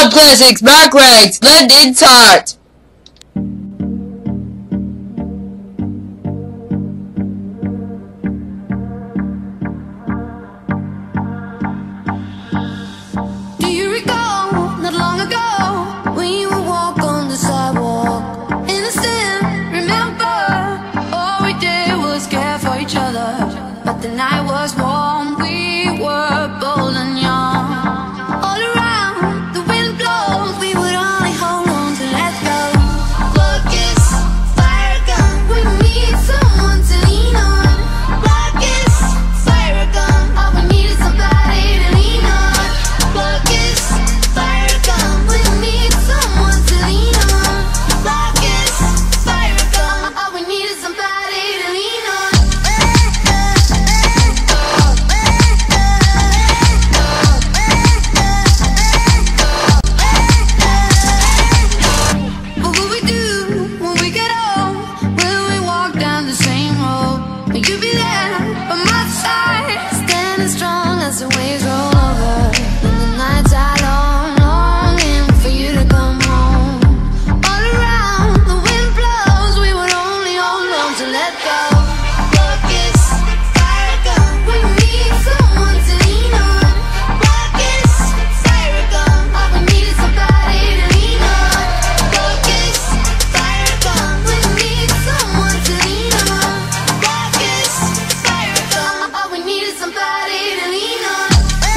Club Classics backwards, London Tart. Do you recall, not long ago, when you would walk on the sidewalk? Innocent, remember, all we did was care for each other. But the night was warm, we were bold and young. All around, the wind blows, we would only hold on to let go. Blood kiss, fire gun, we need someone to lean on. Blood kiss, fire gun, all we need is somebody to lean on. Blood kiss, fire gun, we need someone to lean on. Blood kiss, fire gun, all we need is somebody to lean on. What will we do when we get old? Will we walk down the same road? Will you be there by my side, standing strong as the waves roll over? And the nights are long, longing for you to come home. All around, the wind blows, we would only hold on to let go. Blood kiss, fire gun, we need someone to lean on. Blood kiss, fire gun, all we need is somebody to lean on. Blood kiss, fire gun, we need someone to lean on. Blood kiss, fire gun, all we need is somebody to lean on.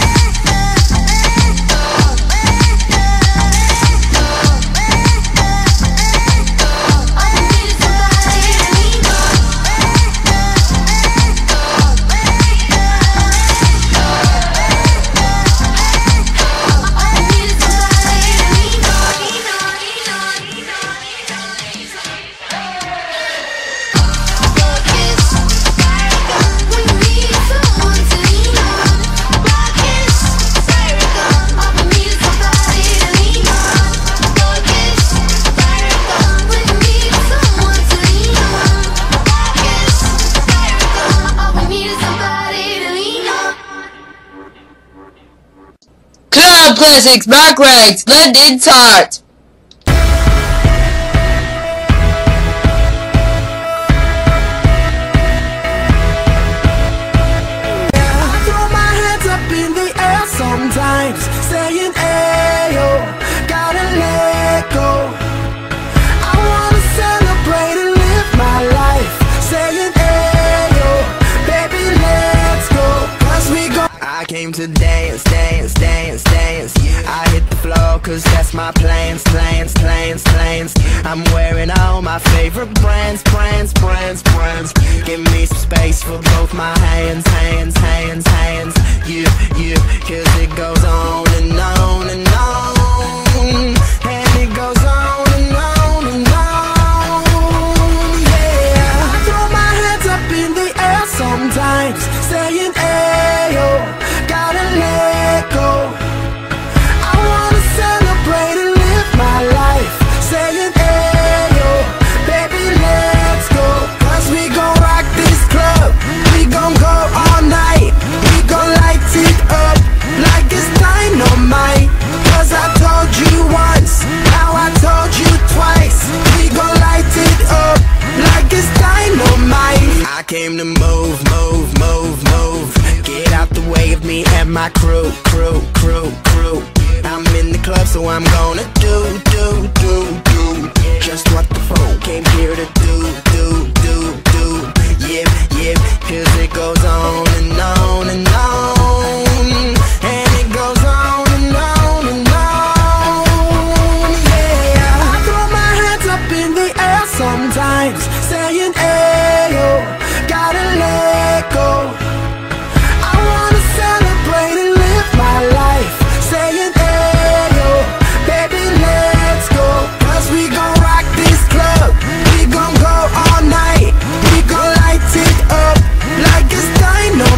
Club Classics backwards, London Tart. I throw my hands up in the air sometimes, saying, ayo, gotta let go. I wanna celebrate and live my life, saying, ayo, baby, let's go. 'Cause we go. I came to dance, dance, dance, dance. I hit the floor 'cause that's my plans, plans, plans, plans. I'm wearing all my favorite brands, brands, brands, brands. Give me some space for both my hands, hands, hands, hands. You, 'cause it goes on and on and on. And it goes on and on and on. Yeah, I throw my hands up in the air sometimes, saying, ayo, gotta let go. I wanna celebrate and live my life, saying, ayo, baby, let's go. 'Cause we gon' rock this club, we gon' go all night. We gon' light it up like it's dynamite. 'Cause I told you once, now I told you twice. We gon' light it up like it's dynamite. I came to move, move, move, move. Get out the way of me and my crew, crew, crew, crew. I'm in the club, so I'm gonna do just what the folk came here to do. Yeah, yeah, 'cause it goes on and on and on. And it goes on and on and on. Yeah, I throw my hands up in the air sometimes, saying, ayo, gotta let go. I wanna celebrate and live my life, saying, ayo, baby, let's go. 'Cause we gon' rock this club, we gon' go all night. We gon' light it up like it's dynamite.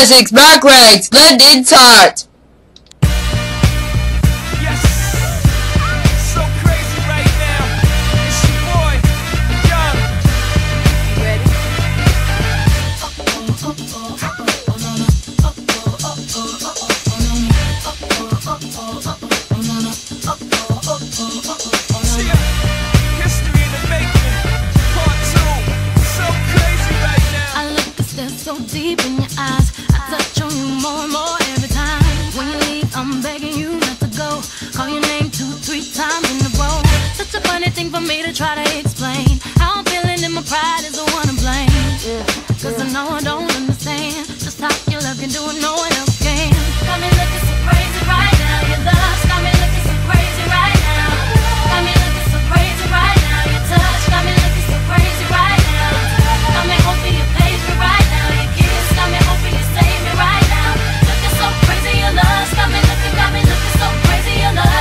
classics backwards. London tart. Yes, so crazy right now. It's your boy, Young. You ready? See ya. History in the making. Part 2. So crazy right now. I look and stare so deep in your eyes. I touch on you more and more every time. When you leave, I'm begging you not to go. Call your name 2, 3 times in a row. Such a funny thing for me to try to explain. How I'm feeling and my pride is the one to blame. Cause I know I don't understand just how your love can do what no one else can. Got me looking so crazy right now. Your love's got me looking so crazy right now. Got me looking so crazy right now. Your touch got me looking so crazy right now. Got me hoping you page me right now. Your kiss got me hoping you save me right now. Looking so crazy, your love's got me looking so crazy, your love.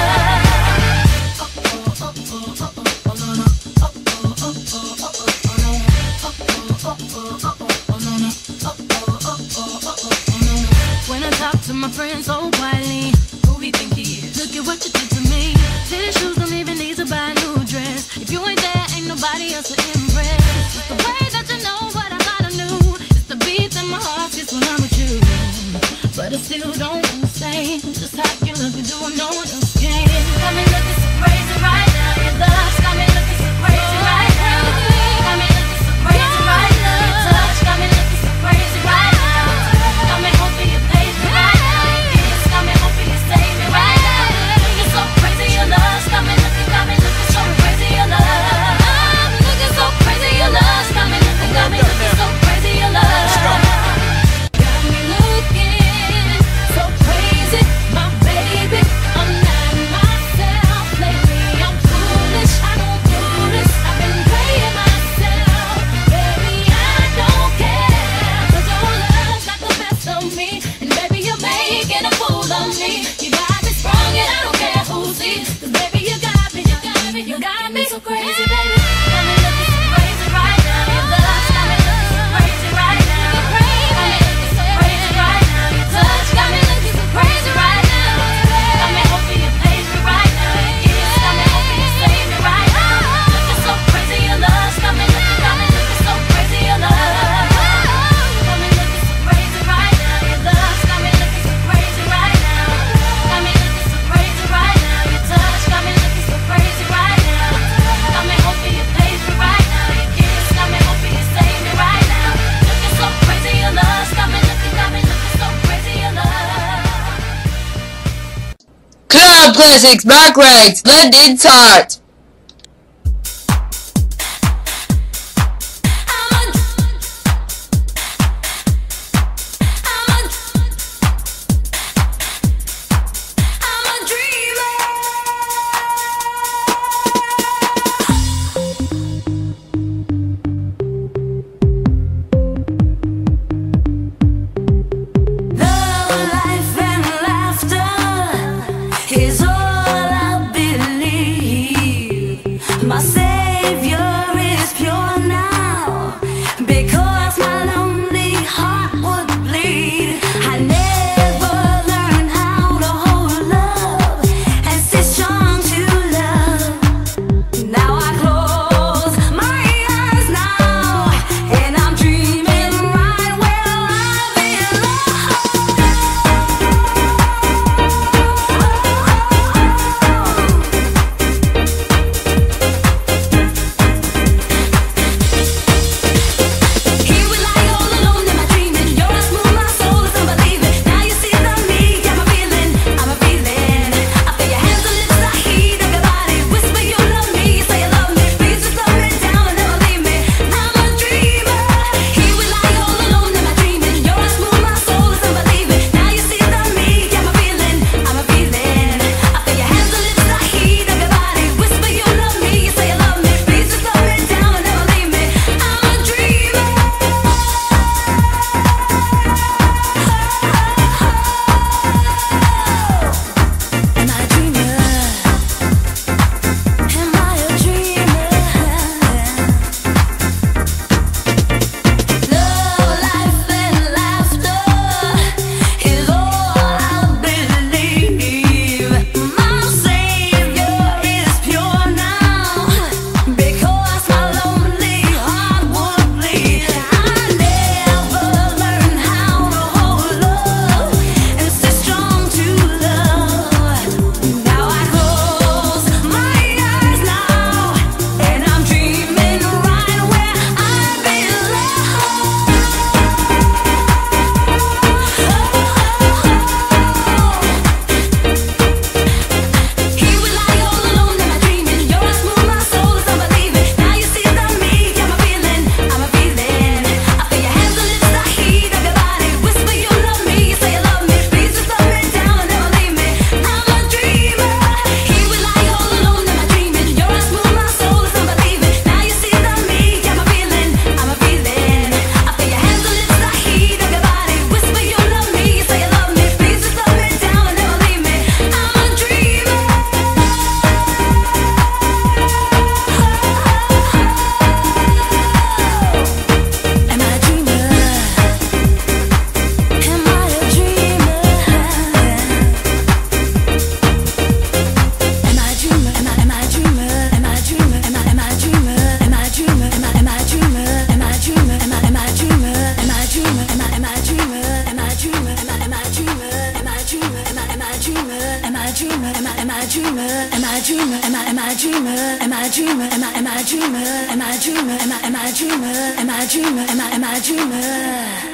When I talk to my friends so quietly, who we think he is? Look at what you did to me. Tennis shoes don't even need to buy a new dress. If you ain't there, ain't nobody else to impress. It's the way that you know what I thought I knew. It's the beats in my heart just when I'm with you. But I still don't understand just how you look and do what no one else can. Got me looking so crazy right now. Your love's got me looking so crazy right now. Got me looking so crazy right now. Your touch got me looking so crazy right now. Got me hoping you page me right now. Your kiss got me hoping you save me right now. Looking so crazy, your love's got me looking so crazy, your love. I'm looking so crazy, your love's got me looking so crazy, your love. Got me looking so crazy, my baby. I'm not myself lately. I'm foolish, I don't do this. I've been playing myself, baby. I don't care, 'cause your love got the best of me, and baby you're making a fool of me. You got me sprung, and I don't care who sees, 'cause baby you got me so crazy, baby. Got me looking so crazy right now. Your love's got me looking so crazy right now. Got me looking so crazy right now. Your touch got me looking so crazy right now. Got me hoping you page me right now. Your kiss got me hoping you save me right now. Looking so crazy, your love's got me looking so crazy, your love. Got me looking so crazy right now. Your love's got me looking so crazy right now. Got me looking so crazy right now. Your touch got me looking so crazy right now. Got me hoping you page me right now. Your kiss got me hoping you save me right now. Looking so crazy, your love's got me looking so crazy, your love. Club classics backwards. London tart. I'm a dreamer. Love, life, and laughter is all I believe. My savior is pure now, because my lonely heart would bleed. I never learned how to hold love and stay strong to love. Now I close my eyes now, and I'm dreaming right where I belong. I dreamer? Am I dreamer? Am I dreamer? Am I dreamer? Am I dreamer? Am I dreamer? Am I dreamer? Am I dreamer? Am I dreamer? Am I dreamer?